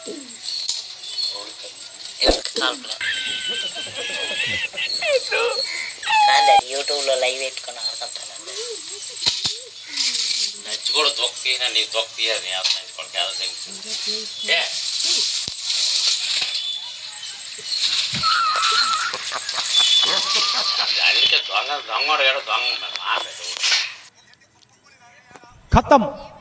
యూట్యూబ్లో లైవ్ పెట్టుకుని ఆడుకుంటానండి. నచ్చుకోడు తొక్కి నీ తొక్కి అది నచ్చుకోవడానికి ఎలా తెలుసు అందుకే దొంగ దొంగడు ఏడో దొంగ खत्म।